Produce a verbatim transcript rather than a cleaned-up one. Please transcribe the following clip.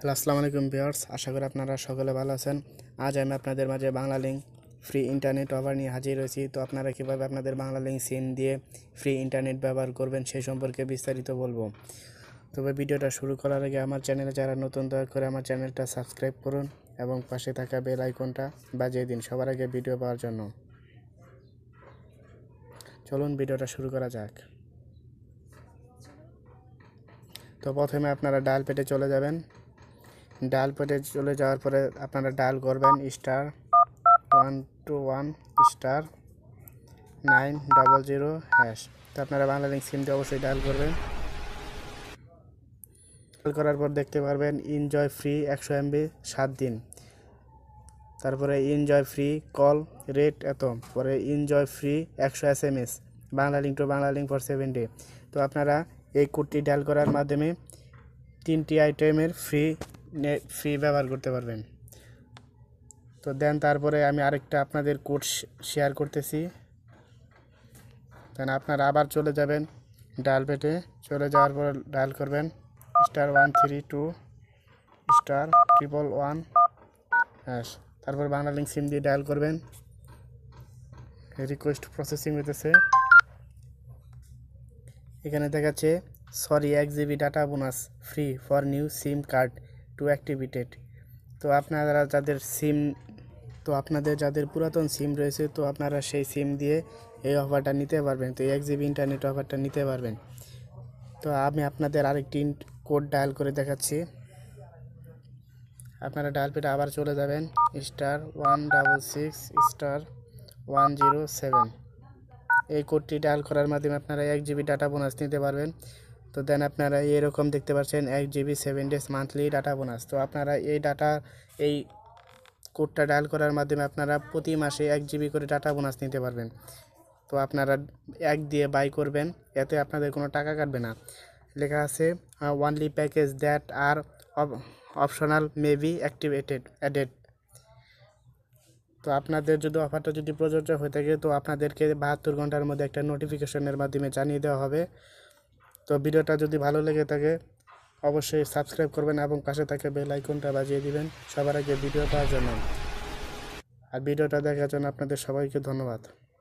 Hello আসসালামু আলাইকুম viewers, আশা করি আপনারা সকলে ভালো আছেন। আজ আমি আপনাদের মাঝে Bangla link free internet offer নিয়ে হাজির হয়েছি। তো আপনারা কীভাবে আপনাদের বাংলা লিঙ্ক সিম দিয়ে ফ্রি ইন্টারনেট ব্যবহার করবেন সেই সম্পর্কে বিস্তারিত বলবো। তবে ভিডিওটা শুরু করার আগে আমার চ্যানেলে যারা নতুন, দয়া করে আমার চ্যানেলটা সাবস্ক্রাইব করুন এবং পাশে থাকা বেল আইকনটা বাজিয়ে দিন সবার আগে ভিডিও পাওয়ার জন্য। চলুন ভিডিওটা শুরু করা যাক। তো প্রথমে আপনারা ডায়াল পেটে চলে যাবেন। ডায়াল পেটে চলে যাওয়ার পরে আপনারা ডায়াল করবেন star one two one star nine double zero hash. তো আপনারা বাংলা লিঙ্ক সিম দিয়ে অবশ্যই ডায়াল করবেন। ডায়াল করার পর দেখতে পারবেন এনজয় ফ্রি একশো এমবি সাত দিন, তারপরে এনজয় ফ্রি কল রেট এত, পরে এনজয় ফ্রি একশো S M S Bangla link to Bangla link for seven day. তো আপনারা এই কোডটি ডায়াল করার মাধ্যমে তিনটি আইটেমের ফ্রি নেট ফ্রি ব্যবহার করতে পারবেন। তো দেন তারপরে আমি আরেকটা আপনাদের কোড শেয়ার করতেছি। দেন আপনারা আবার চলে যাবেন ডায়াল পেটে, চলে যাওয়ার পর ডায়াল করবেন star one three two star triple one hash, তারপর বাংলা লিঙ্ক সিম দিয়ে ডায়াল করবেন। রিকোয়েস্ট প্রসেসিং হইতেছে। এখানে দেখাচ্ছে সরি এক GB data bonus free for new SIM card to activated. তো আপনারা যাদের সিম তো আপনাদের যাদের পুরাতন সিম রয়েছে, তো আপনারা সেই সিম দিয়ে এই অফারটা নিতে পারবেন। তো এক জিবি ইন্টারনেট অফারটা নিতে পারবেন। তো আমি আপনাদের আরেকটি কোড ডায়াল করে দেখাচ্ছি। আপনারা ডায়াল পেটে আবার চলে যাবেন star one double six star one zero seven. এই কোডটি ডায়াল করার মাধ্যমে আপনারা এক জিবি ডাটা বোনাস নিতে পারবেন। তো দেন আপনারা এরকম দেখতে পাচ্ছেন এক GB seven days monthly data bonus. তো আপনারা এই ডাটা এই কোডটা ডায়াল করার মাধ্যমে আপনারা প্রতি মাসে এক জিবি করে ডাটা বোনাস নিতে পারবেন। তো আপনারা এক দিয়ে বাই করবেন, এতে আপনাদের কোনো টাকা কাটবে না। লেখা আছে only package that are optional may be activated added. তো আপনাদের যদি অফারটা যদি প্রযোজ্য হয়ে থাকে, তো আপনাদেরকে বাহাত্তর ঘন্টার মধ্যে একটা নোটিফিকেশনের মাধ্যমে জানিয়ে দেওয়া হবে। তো ভিডিওটা যদি ভালো লেগে থাকে অবশ্যই সাবস্ক্রাইব করবেন এবং পাশে থাকা বেল আইকনটা বাজিয়ে দিবেন সবার আগে ভিডিও পাওয়ার জন্য। আর ভিডিওটা দেখার জন্য আপনাদের সবাইকে ধন্যবাদ।